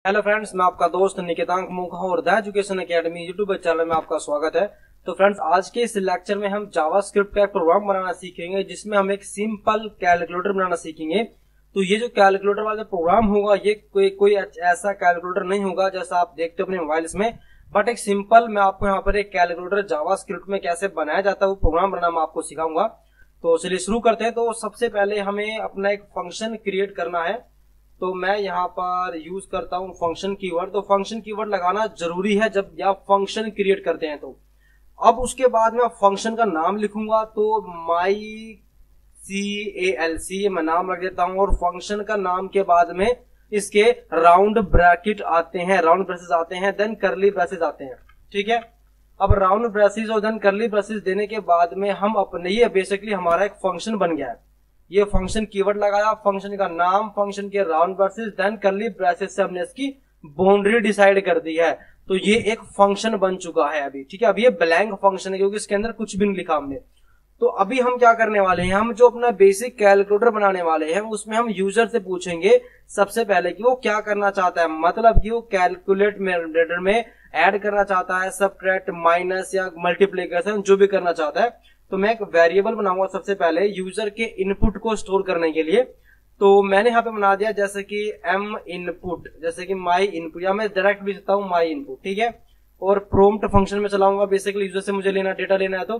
Hello friends, मैं आपका दोस्त निकेतांक मुखा और the education academy YouTube channel में आपका स्वागत है। तो फ्रेंड्स, आज के इस लेक्चर में हम जावास्क्रिप्ट का एक प्रोग्राम बनाना सीखेंगे जिसमें हम एक सिंपल कैलकुलेटर बनाना सीखेंगे। तो ये जो कैलकुलेटर वाला प्रोग्राम होगा ये कोई ऐसा कैलकुलेटर नहीं होगा जैसा आप देखते हो अपने मोबाइल्स में, बट एक सिंपल मैं आपको यहाँ पर एक कैलकुलेटर जावास्क्रिप्ट में कैसे बनाया जाता है वो प्रोग्राम बनाना मैं आपको सिखाऊंगा। तो चलिए शुरू करते हैं। तो सबसे पहले हमें अपना एक फंक्शन क्रिएट करना है। तो मैं यहाँ पर यूज करता हूँ फंक्शन कीवर्ड। तो फंक्शन कीवर्ड लगाना जरूरी है जब आप फंक्शन क्रिएट करते हैं। तो अब उसके बाद मैं फंक्शन का नाम लिखूंगा। तो myCalc मैं नाम रख देता हूँ और फंक्शन का नाम के बाद में इसके राउंड ब्रैकेट आते हैं, राउंड ब्रेसेस आते हैं, देन करली ब्रेसेस आते हैं। ठीक है, अब राउंड ब्रेसेस और देन करली ब्रेसेस देने के बाद में हम अपने ये बेसिकली हमारा एक फंक्शन बन गया है। ये फंक्शन कीवर्ड लगाया, फंक्शन का नाम, फंक्शन के round braces, then curly braces से हमने इसकी बाउंड्री डिसाइड कर दी है। तो ये एक फंक्शन बन चुका है अभी। ठीक है, अब ये ब्लैंक फंक्शन है क्योंकि इसके अंदर कुछ भी नहीं लिखा हमने। तो अभी हम क्या करने वाले हैं, हम जो अपना बेसिक कैलकुलेटर बनाने वाले हैं उसमें हम यूजर से पूछेंगे सबसे पहले कि वो क्या करना चाहता है, मतलब कि वो कैलकुलेटर में ऐड करना चाहता है, सबट्रैक्ट, माइनस या मल्टीप्लिकेशन जो भी करना चाहता है। तो मैं एक वेरिएबल बनाऊंगा सबसे पहले यूजर के इनपुट को स्टोर करने के लिए। तो मैंने यहाँ पे बना दिया जैसे कि m इनपुट, जैसे कि माई इनपुट, या मैं डायरेक्ट भी सकता हूँ माई इनपुट। ठीक है, और प्रोम्प्ट फंक्शन में चलाऊंगा। बेसिकली यूजर से मुझे लेना डेटा लेना है तो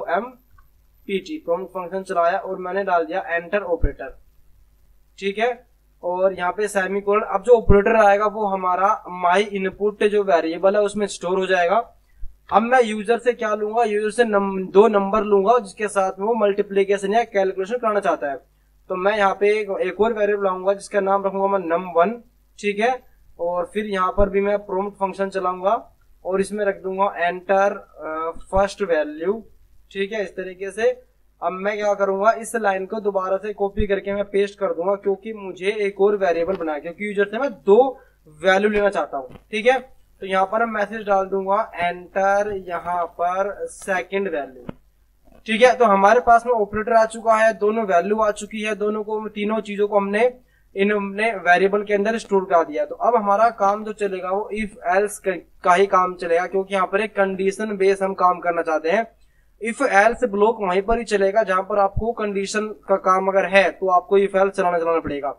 PROMPT प्रोम्प्ट फंक्शन चलाया और मैंने डाल दिया एंटर ऑपरेटर। ठीक है, और यहाँ पे सेमीकोलन। अब जो ऑपरेटर आएगा वो हमारा माई इनपुट जो वेरिएबल है उसमें स्टोर हो जाएगा। अब मैं यूजर से क्या लूंगा, यूजर से दो नंबर लूंगा जिसके साथ में वो मल्टीप्लीकेशन या कैलकुलेशन कराना चाहता है। तो मैं यहाँ पे एक और वेरिएबल लाऊंगा जिसका नाम रखूंगा मैं num1। ठीक है, और फिर यहाँ पर भी मैं प्रोम्प्ट फंक्शन चलाऊंगा और इसमें रख दूंगा एंटर फर्स्ट वैल्यू। ठीक है, इस तरीके से। अब मैं क्या करूंगा, इस लाइन को दोबारा से कॉपी करके मैं पेस्ट कर दूंगा क्योंकि मुझे एक और वेरिएबल बनाया, क्योंकि यूजर से मैं दो वैल्यू लेना चाहता हूँ। ठीक है, तो यहाँ पर मैं मैसेज डाल दूंगा एंटर यहाँ पर सेकंड वैल्यू। ठीक है, तो हमारे पास में ऑपरेटर आ चुका है, दोनों वैल्यू आ चुकी है, तीनों चीजों को हमने इन्होंने वेरिएबल के अंदर स्टोर कर दिया। तो अब हमारा काम जो चलेगा वो इफ एल्स का ही काम चलेगा क्योंकि यहाँ पर एक कंडीशन बेस हम काम करना चाहते हैं। इफ एल्स ब्लॉक वहीं पर ही चलेगा जहां पर आपको कंडीशन का काम अगर है तो आपको इफ एल्स चलाना पड़ेगा।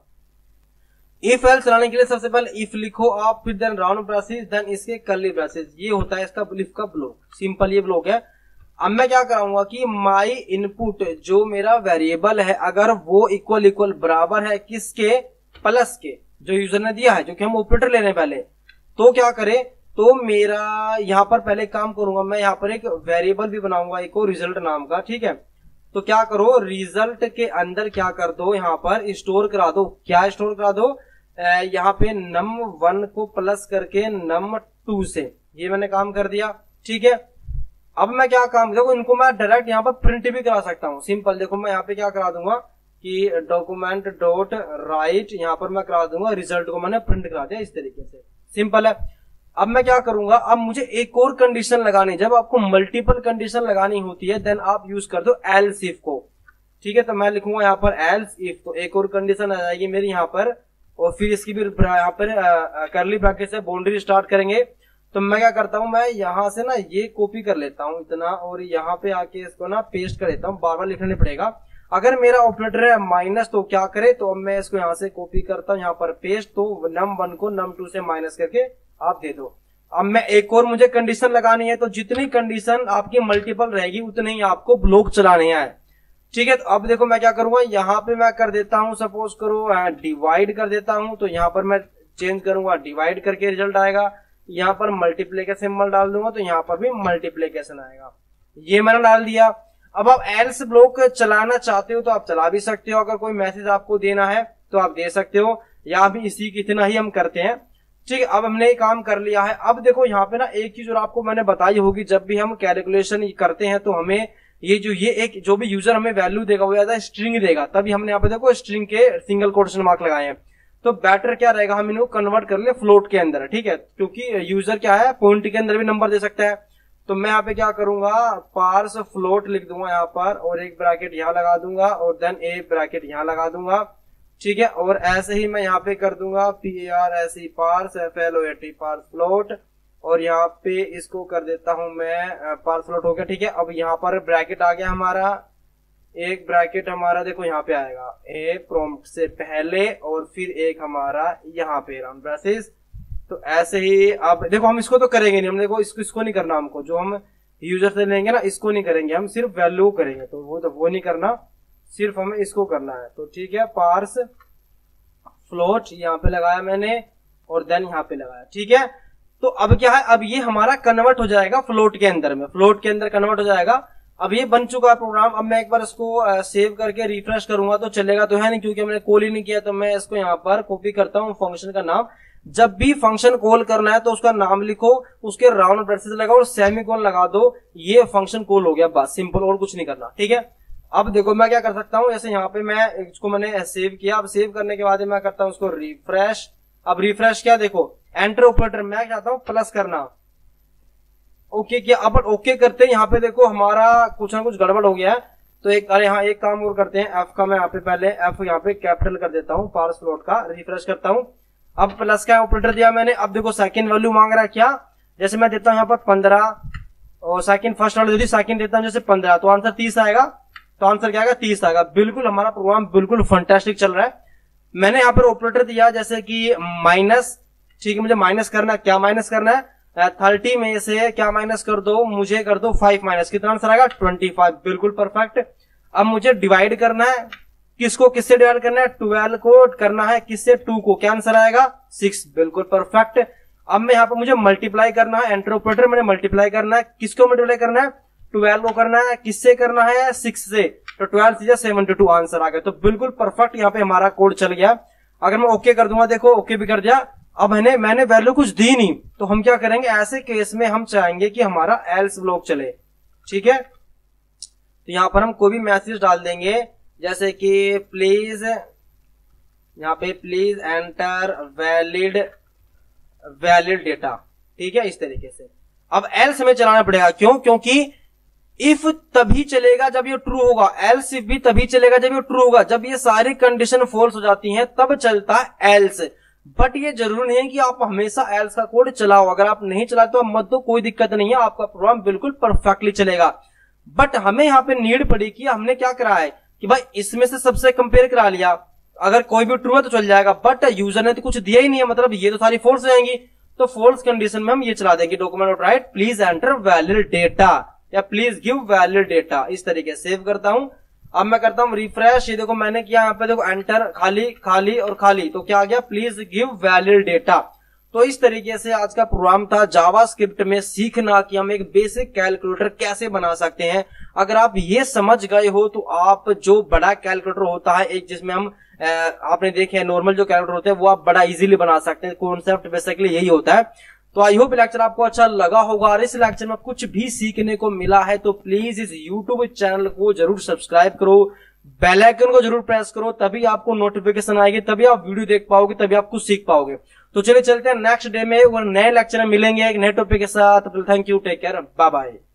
इफ एल्स चलाने के लिए सबसे पहले इफ लिखो आप, फिर देन राउंड ब्रेसेस, देन इसके कर्ली ब्रेसेस। ये होता है इसका इफ का ब्लॉक, सिंपल ये ब्लॉक है। अब मैं क्या कराऊंगा कि माई इनपुट जो मेरा वेरिएबल है अगर वो इक्वल बराबर है किसके, प्लस के जो यूजर ने दिया है, जो कि हम ऑपरेटर ले रहे हैं पहले। तो क्या करे, तो मेरा यहाँ पर पहले काम करूंगा, मैं यहाँ पर एक वेरिएबल भी बनाऊंगा एक और रिजल्ट नाम का। ठीक है, तो क्या करो, रिजल्ट के अंदर क्या कर दो, यहाँ पर स्टोर करा दो। क्या स्टोर करा दो, यहाँ पे num1 को प्लस करके num2 से, ये मैंने काम कर दिया। ठीक है, अब मैं क्या काम, देखो इनको मैं डायरेक्ट यहाँ पर प्रिंट भी करा सकता हूँ। सिंपल देखो, मैं यहाँ पे क्या करा दूंगा कि डॉक्यूमेंट डॉट राइट, यहाँ पर मैं करा दूंगा रिजल्ट को मैंने प्रिंट करा दिया। इस तरीके से सिंपल है। अब मैं क्या करूंगा, अब मुझे एक और कंडीशन लगानी, जब आपको मल्टीपल कंडीशन लगानी होती है देन आप यूज कर दो एल्स इफ को। ठीक है, तो मैं लिखूंगा यहाँ पर एल्स इफ, तो एक और कंडीशन आ जाएगी मेरी यहाँ पर, और फिर इसकी भी यहाँ पर करली ब्रैकेट से बाउंड्री स्टार्ट करेंगे। तो मैं क्या करता हूँ, मैं यहाँ से ना ये कॉपी कर लेता हूँ इतना, और यहाँ पे आके इसको ना पेस्ट कर लेता हूँ, बार बार लिखना नहीं पड़ेगा। अगर मेरा ऑपरेटर है माइनस तो क्या करे, तो अब मैं इसको यहाँ से कॉपी करता हूँ यहाँ पर पेस्ट, तो num1 को num2 से माइनस करके आप दे दो। अब मैं एक और मुझे कंडीशन लगानी है, तो जितनी कंडीशन आपकी मल्टीपल रहेगी उतने ही आपको ब्लॉक चलाने हैं। ठीक है, तो अब देखो मैं क्या करूंगा, यहाँ पे मैं कर देता हूँ, सपोज करो डिवाइड कर देता हूँ। तो यहाँ पर मैं चेंज करूंगा, डिवाइड करके रिजल्ट आएगा। यहाँ पर मल्टीप्लिकेशन सिंबल डाल दूंगा तो यहाँ पर भी मल्टीप्लिकेशन आएगा। ये मैंने डाल दिया। अब आप एल्स ब्लॉक चलाना चाहते हो तो आप चला भी सकते हो, अगर कोई मैसेज आपको देना है तो आप दे सकते हो, या भी इसी की इतना ही हम करते हैं। ठीक है, अब हमने ये काम कर लिया है। अब देखो यहाँ पे ना एक चीज और आपको मैंने बताई होगी, जब भी हम कैलकुलेशन करते हैं तो हमें ये जो भी यूजर हमें वैल्यू देगा वो ज्यादा स्ट्रिंग देगा, तभी हमने यहाँ पे देखो स्ट्रिंग के सिंगल कोटेशन मार्क लगाए हैं। तो बेटर क्या रहेगा, हम इनको कन्वर्ट कर ले फ्लोट के अंदर। ठीक है, क्योंकि यूजर क्या है पॉइंट के अंदर भी नंबर दे सकता है। तो मैं यहाँ पे क्या करूंगा, पार्स फ्लोट लिख दूंगा यहाँ पर, और एक ब्रैकेट यहाँ लगा दूंगा, और देन एक ब्रैकेट यहाँ लगा दूंगा। ठीक है। और ऐसे ही मैं यहाँ पे कर दूंगा PARSE parse FLOAT parse float, और यहाँ पे इसको कर देता हूं मैं पार्स फ्लोट हो गया, ठीक है। अब यहाँ पर ब्रैकेट आ गया हमारा, एक ब्रैकेट हमारा देखो यहाँ पे आएगा ए प्रॉम्प्ट से पहले, और फिर एक हमारा यहाँ पे राउंड ब्रेसेस। तो ऐसे ही अब देखो हम इसको तो करेंगे नहीं, हम देखो इसको नहीं करना, हमको जो हम यूजर से लेंगे ना इसको नहीं करेंगे, हम सिर्फ वैल्यू करेंगे, तो वो नहीं करना, सिर्फ हमें इसको करना है। तो ठीक है, पार्स फ्लोट यहाँ पे लगाया मैंने, और देन यहाँ पे लगाया, ठीक है। तो अब क्या है, अब ये हमारा कन्वर्ट हो जाएगा फ्लोट के अंदर में, फ्लोट के अंदर कन्वर्ट हो जाएगा। अब ये बन चुका है प्रोग्राम। अब मैं एक बार इसको सेव करके रिफ्रेश करूंगा तो चलेगा तो है नहीं, क्योंकि मैंने कॉल ही नहीं किया। तो मैं इसको यहाँ पर कॉपी करता हूँ फंक्शन का नाम। जब भी फंक्शन कॉल करना है तो उसका नाम लिखो, उसके राउंड ब्रेसेस लगाओ और सेमीकोलन लगा दो, ये फंक्शन कॉल हो गया, बस सिंपल, और कुछ नहीं करना, ठीक है। अब देखो मैं क्या कर सकता हूँ, जैसे यहाँ पे मैं इसको मैंने सेव किया, अब सेव करने के बाद मैं करता हूँ उसको रिफ्रेश। अब रिफ्रेश क्या, देखो एंटर ऑपरेटर, मैं चाहता हूँ प्लस करना, ओके किया। अब ओके करते हैं, यहाँ पे देखो हमारा कुछ ना कुछ गड़बड़ हो गया है। तो एक अरे हाँ, एक काम और करते हैं, एफ का मैं यहाँ पे पहले एफ यहाँ पे कैपिटल कर देता हूँ, पार्स फ्लोट का रिफ्रेश करता हूँ। अब प्लस का ऑपरेटर दिया मैंने। अब देखो सेकंड वैल्यू मांग रहा है क्या, जैसे मैं देता हूँ यहाँ पर 15, और सेकंड फर्स्ट वाले सेकंड देता हूँ जैसे 15, तो आंसर 30 आएगा। तो आंसर क्या आएगा, 30 आएगा। बिल्कुल हमारा प्रोग्राम बिल्कुल फंटास्टिक चल रहा है। मैंने यहाँ पर ऑपरेटर दिया जैसे कि माइनस, ठीक है, मुझे माइनस करना है, क्या माइनस करना है, 30 में से क्या माइनस कर दो, मुझे कर दो 5 माइनस, कितना आंसर आएगा 25, बिल्कुल परफेक्ट। अब मुझे डिवाइड करना है, किसको किससे डिवाइड करना है, 12 को करना है किससे, 2 को, क्या आंसर आएगा 6, बिल्कुल परफेक्ट। अब मैं यहाँ पर मुझे मल्टीप्लाई करना है, एंटर ऑपरेटर, मैंने मल्टीप्लाई करना है, किसको मल्टीप्लाई करना है, 12 को करना है, किससे करना है 6 से, तो 12 से 72 आंसर आ गया। तो बिल्कुल परफेक्ट यहाँ पे हमारा कोड चल गया। अगर मैं ओके कर दूंगा, देखो ओके भी कर दिया। अब मैंने वैल्यू कुछ दी नहीं, तो हम क्या करेंगे, ऐसे केस में हम चाहेंगे कि हमारा एल्स ब्लॉक चले, ठीक है। तो यहां पर हम कोई भी मैसेज डाल देंगे, जैसे कि प्लीज, यहाँ पे प्लीज एंटर वैलिड डेटा, ठीक है, इस तरीके से। अब एल्स हमें चलाना पड़ेगा, क्यों, क्योंकि इफ तभी चलेगा जब ये ट्रू होगा, एल्स इफ भी तभी चलेगा जब ये ट्रू होगा। जब ये सारी कंडीशन फॉल्स हो जाती हैं तब चलता है एल्स। बट ये जरूरी नहीं है कि आप हमेशा एल्स का कोड चलाओ, अगर आप नहीं चलाते तो मत दो, कोई दिक्कत नहीं है, आपका प्रोग्राम बिल्कुल परफेक्टली चलेगा। बट हमें यहाँ पे नीड पड़ी कि हमने क्या करा है कि भाई इसमें से सबसे कंपेयर करा लिया, अगर कोई भी ट्रू है तो चल जाएगा, बट यूजर ने तो कुछ दिया ही नहीं है, मतलब ये तो सारी फॉल्स हो जाएंगी। तो फॉल्स कंडीशन में हम ये चला देंगे, document dot write please enter valid data या प्लीज गिव वैलिड डेटा, इस तरीके से सेव करता हूं। अब मैं करता हूं रिफ्रेश, ये देखो मैंने किया, यहाँ पे देखो एंटर, खाली खाली और खाली, तो क्या आ गया, प्लीज गिव वैलिड डेटा। तो इस तरीके से आज का प्रोग्राम था जावास्क्रिप्ट में सीखना कि हम एक बेसिक कैलकुलेटर कैसे बना सकते हैं। अगर आप ये समझ गए हो तो आप जो बड़ा कैलकुलेटर होता है, एक जिसमें हम आपने देखे नॉर्मल जो कैलकुलेटर होते हैं, वो आप बड़ा इजीली बना सकते हैं। कॉन्सेप्ट बेसिकली यही होता है। तो आई होप लेक्चर आपको अच्छा लगा होगा, और इस लेक्चर में कुछ भी सीखने को मिला है तो प्लीज इस यूट्यूब चैनल को जरूर सब्सक्राइब करो, बेल आइकन को जरूर प्रेस करो, तभी आपको नोटिफिकेशन आएगी, तभी आप वीडियो देख पाओगे, तभी आप कुछ सीख पाओगे। तो चलिए चलते हैं नेक्स्ट डे में और नए लेक्चर में मिलेंगे एक नए टॉपिक के साथ। Thank you, take care, bye bye.